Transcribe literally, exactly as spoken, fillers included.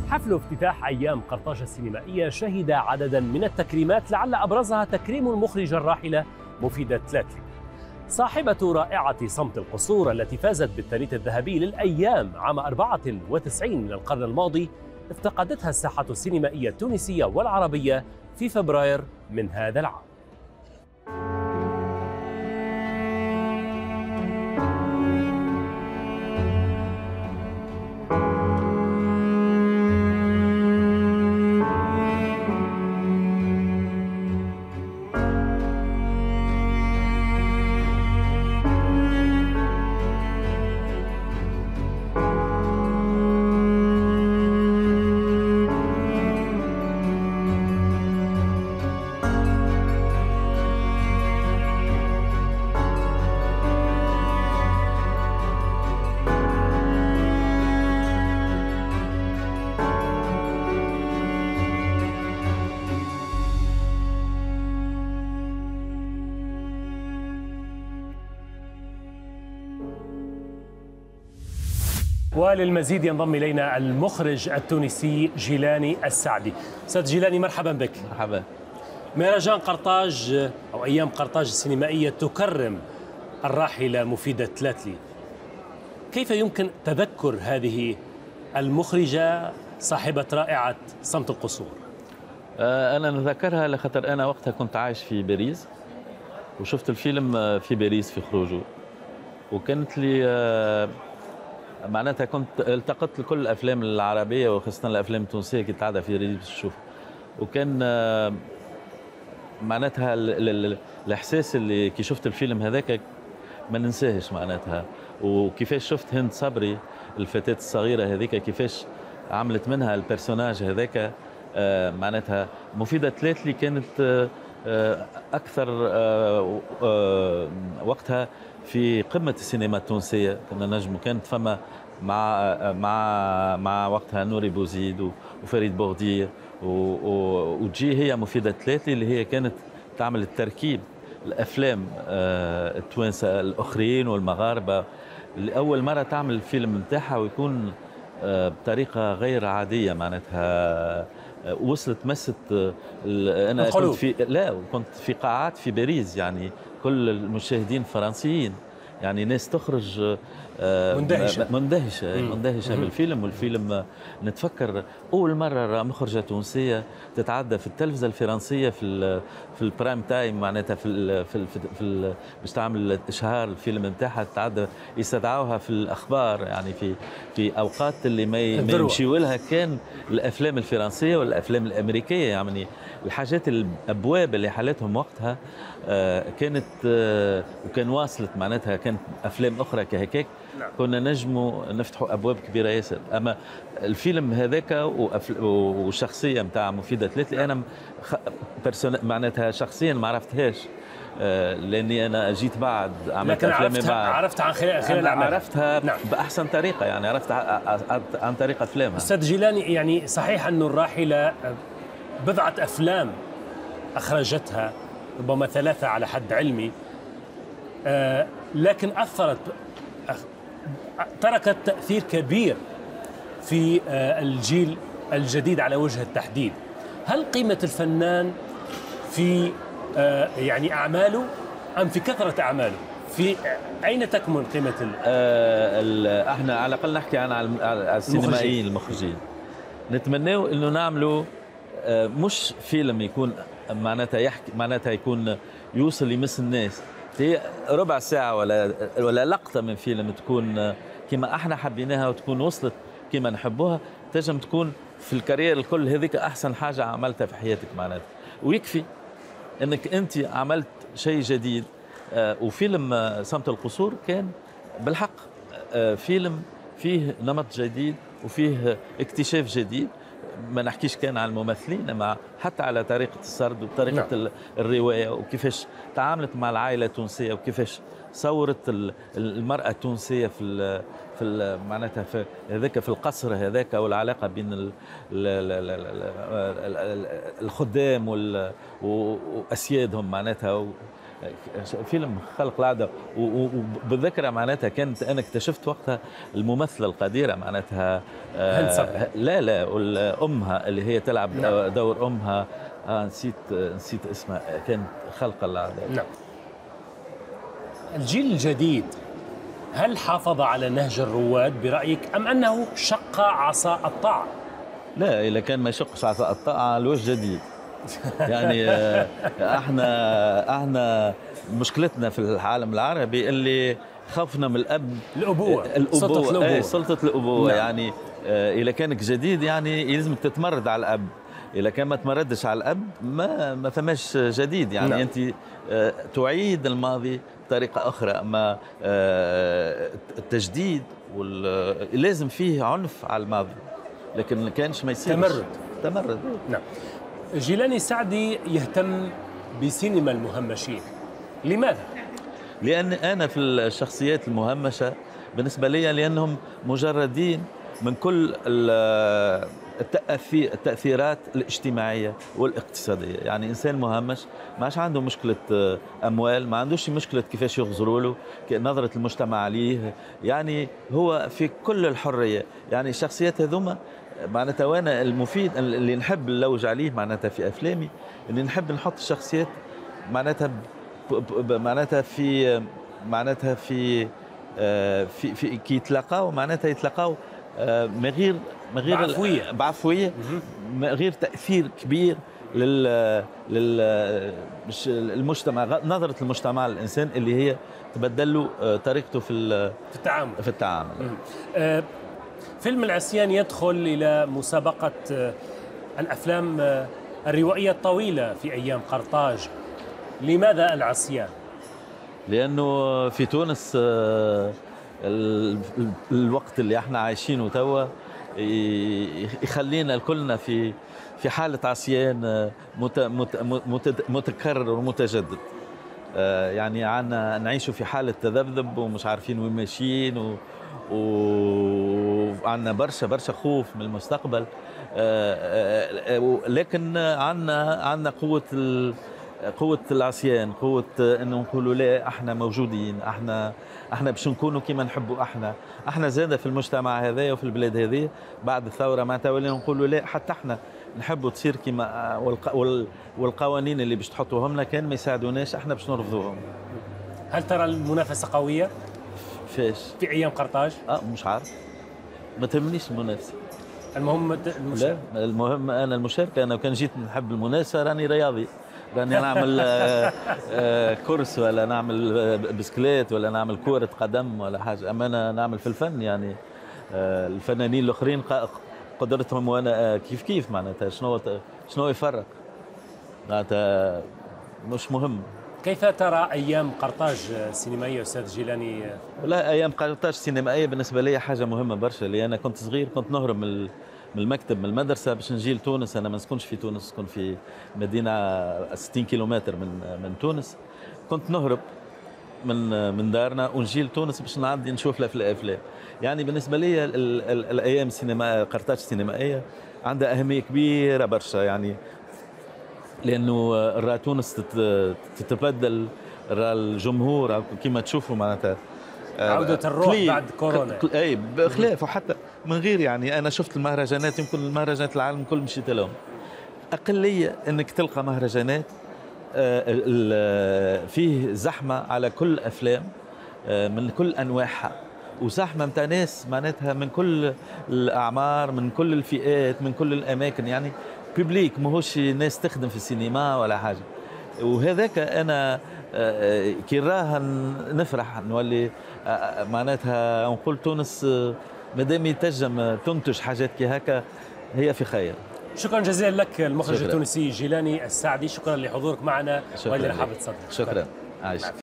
حفل افتتاح أيام قرطاج السينمائية شهد عددا من التكريمات، لعل أبرزها تكريم المخرجة الراحلة مفيدة تلاتلي، صاحبة رائعة صمت القصور التي فازت بالتانيث الذهبي للأيام عام أربعة وتسعين من القرن الماضي. افتقدتها الساحة السينمائية التونسية والعربية في فبراير من هذا العام. وللمزيد ينضم إلينا المخرج التونسي جيلاني السعدي. أستاذ جيلاني، مرحبا بك. مرحبا. مهرجان قرطاج أو أيام قرطاج السينمائية تكرم الراحلة مفيدة تلاتلي، كيف يمكن تذكر هذه المخرجة صاحبة رائعة صمت القصور؟ أنا نذكرها لخاطر أنا وقتها كنت عايش في باريس وشفت الفيلم في باريس في خروجه، وكانت لي معناتها كنت التقطت لكل الافلام العربيه وخاصه الافلام التونسيه كي تعدى في ريس تشوف، وكان معناتها الاحساس اللي كي شفت الفيلم هذاك ما ننساهش معناتها، وكيفاش شفت هند صبري الفتاه الصغيره هذيك كيفاش عملت منها البرسوناج هذاك. معناتها مفيدة تلاتلي كانت اكثر وقتها في قمه السينما التونسيه، كنا نجم كانت فما مع مع مع وقتها نوري بوزيد وفريد بوغدير، وتجي هي مفيدة تلاتلي اللي هي كانت تعمل التركيب الافلام التوانسه الاخرين والمغاربه، لاول مره تعمل الفيلم نتاعها ويكون بطريقه غير عاديه. معناتها وصلت مست انا كنت في لا كنت في قاعات في باريس، يعني كل المشاهدين فرنسيين، يعني ناس تخرج مندهشه مندهشه مندهشه بالفيلم. والفيلم نتفكر اول مره مخرجه تونسيه تتعدى في التلفزه الفرنسيه في في البرايم تايم، معناتها في ال في ال في ال باش تعمل اشهار الفيلم نتاعها، تتعدى يستدعوها في الاخبار، يعني في في اوقات اللي ما يمشيو لها كان الافلام الفرنسيه والافلام الامريكيه، يعني الحاجات الابواب اللي حالتهم وقتها كانت وكان واصلت معناتها كانت افلام اخرى كهكاك كنا نجموا نفتحوا ابواب كبيره ياسر. اما الفيلم هذاك والشخصيه نتاع مفيدة تلاتلي انا معناتها شخصيا ما عرفتهاش، لاني انا جيت بعد عملت افلامي بعد، عرفتها عن خلال خلال عرفتها نعم. باحسن طريقه، يعني عرفتها عن طريق افلامها. استاذ جيلاني، يعني صحيح انه الراحله بضعه افلام اخرجتها، ربما ثلاثه على حد علمي، آه لكن اثرت تركت تاثير كبير في آه الجيل الجديد على وجه التحديد. هل قيمه الفنان في آه يعني اعماله ام في كثره اعماله؟ في اين تكمن قيمه ال آه احنا على الاقل نحكي عن السينمائيين المخرجين، نتمناو انه نعملوا آه مش فيلم يكون معناتها يحكي معناتها يكون يوصل يمس الناس، ربع ساعة ولا ولا لقطة من فيلم تكون كما احنا حبيناها وتكون وصلت كما نحبوها، تنجم تكون في الكارير الكل هذيك احسن حاجة عملتها في حياتك معناتها، ويكفي انك انت عملت شيء جديد. وفيلم صمت القصور كان بالحق فيلم فيه نمط جديد وفيه اكتشاف جديد، ما نحكيش كان على الممثلين اما حتى على طريقه السرد وطريقه نعم. الروايه وكيفاش تعاملت مع العائله التونسيه وكيفاش صورت المراه التونسيه في ال في ال معناتها في هذاك في القصر هذاك، والعلاقه بين ال الخدام واسيادهم معناتها فيلم خلق العاده، وبالذكرى معناتها كانت انا اكتشفت وقتها الممثله القديره معناتها آه لا لا امها اللي هي تلعب نعم. دور امها آه نسيت نسيت اسمها، كانت خلق العاده. نعم. الجيل الجديد هل حافظ على نهج الرواد برأيك أم أنه شق عصا الطاعة؟ لا، إذا كان ما يشقش عصا الطاعة الوجه جديد. يعني احنا احنا مشكلتنا في العالم العربي اللي خافنا من الاب الابوه الابوه سلطه الابوه, ايه سلطه الابوه. نعم. يعني اذا كانك جديد يعني يلزم تتمرد على الاب، اذا كان ما تمردش على الاب ما ما فماش جديد. يعني نعم. انت تعيد الماضي بطريقه اخرى، اما التجديد لازم فيه عنف على الماضي، لكن ما كانش ما يصيرش تمرد تمرد. نعم. جيلاني السعدي يهتم بسينما المهمشين، لماذا؟ لأن أنا في الشخصيات المهمشة بالنسبة لي لأنهم مجردين من كل التأثيرات الاجتماعية والاقتصادية. يعني إنسان مهمش ما عادش عنده مشكلة أموال، ما عندوش مشكلة كيفاش يغزروا له، نظرة المجتمع عليه، يعني هو في كل الحرية. يعني الشخصيات هذوما معناتها وانا المفيد اللي نحب نلوج عليه معناتها في افلامي اني نحب نحط الشخصيات معناتها معناتها في معناتها في في في كي يتلاقاو معناتها يتلاقاو من غير من غير بعفويه بعفويه من غير تاثير كبير لل لل المجتمع، نظره المجتمع للانسان اللي هي تبدل له طريقته في في التعامل في التعامل. أه فيلم العصيان يدخل إلى مسابقة الأفلام الروائية الطويلة في أيام قرطاج. لماذا العصيان؟ لأنه في تونس الوقت اللي احنا عايشينه توا يخلينا كلنا في في حالة عصيان متكرر ومتجدد. يعني عنا نعيشوا في حالة تذبذب ومش عارفين وين ماشيين، و وعندنا برشا برشا خوف من المستقبل. لكن عندنا عندنا قوة قوة العصيان، قوة انه نقولوا لا احنا موجودين، احنا احنا باش نكونوا كيما نحبوا احنا، احنا زاده في المجتمع هذا وفي البلاد هذه بعد الثورة معناتها ولينا نقولوا لا حتى احنا نحبوا تصير كيما والقوانين اللي باش تحطوهم لنا كان ما يساعدوناش احنا باش نرفضوهم. هل ترى المنافسة قوية؟ فاش؟ في ايام قرطاج؟ اه مش عارف، ما تهمنيش المنافسه. المهم المشاركه. لا المهم انا المشاركه، انا كان جيت نحب المنافسه راني رياضي، راني نعمل آه آه كورس ولا نعمل بسكليت ولا نعمل كره قدم ولا حاجه، اما انا نعمل في الفن. يعني آه الفنانين الاخرين قدرتهم وانا آه كيف كيف معناتها شنو شنو يفرق معناتها مش مهم. كيف ترى ايام قرطاج السينمائيه استاذ جيلاني؟ لا ايام قرطاج السينمائيه بالنسبه لي حاجه مهمه برشا، لان انا كنت صغير كنت نهرب من من المكتب من المدرسه باش نجي لتونس. انا ما نسكنش في تونس، نسكن في مدينه ستين كيلومتر من من تونس. كنت نهرب من من دارنا ونجي لتونس باش نعدي نشوف لها في الافلام. يعني بالنسبه لي ال ال الايام السينما قرطاج السينمائيه عندها اهميه كبيره برشا، يعني لانه راه تونس تتبدل، راه الجمهور كما تشوفوا معناتها عودة الروح بعد كورونا. اي بخلاف وحتى من غير. يعني انا شفت المهرجانات، يمكن المهرجانات العالم كل مشيت لهم، اقليه انك تلقى مهرجانات فيه زحمه على كل الافلام من كل انواعها، وزحمه نتاع ناس معناتها من كل الاعمار من كل الفئات من كل الاماكن. يعني بيبليك ماهوش ناس تخدم في السينما ولا حاجه. وهذاك انا كي راها نفرح نولي معناتها نقول تونس مادام يتنجم تنتج حاجات كي هكا هي في خير. شكرا جزيلا لك المخرج التونسي جيلاني السعدي، شكرا لحضورك معنا واللي رحبت صدرك. شكرا, شكرا. عايش.